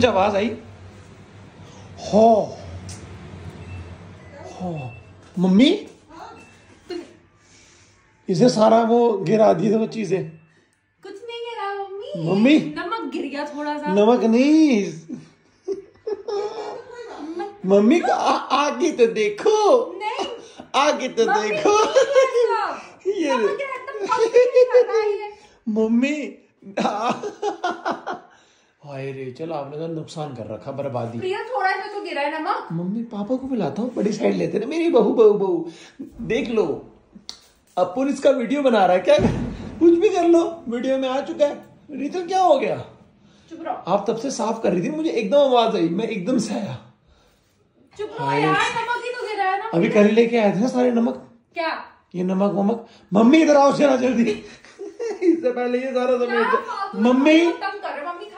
कुछ आवाज आई? हो मम्मी इसे सारा वो गिरा दी वो चीजें। कुछ नहीं गिरा मम्मी। मम्मी नमक गिर गया थोड़ा सा। नमक नहीं मम्मी का आगे तो देखो। नहीं आगे तो देखो। ये मम्मी हाय रे, चलो आपने तो नुकसान कर रखा, बर्बादी। प्रिया थोड़ा सा तो गिरा है नमक। मम्मी पापा को बुलाता हूँ, बड़ी साइड लेते ना। मेरी बहू देख लो, अब पुलिस का वीडियो बना रहा है क्या? कुछ भी कर लो, वीडियो में आ चुका है। रितल क्या हो गया? चुप रहो। आप तब से साफ कर रही थी, मुझे एकदम आवाज आई, मैं एकदम से आया। चुप रहो यार, नमक ही तो गिरा है ना। अभी कल लेके आए थे ना सारे नमक। क्या ये नमक वमक? मम्मी इधर आओ जरा जल्दी। इससे पहले ये सारा समेट। मम्मी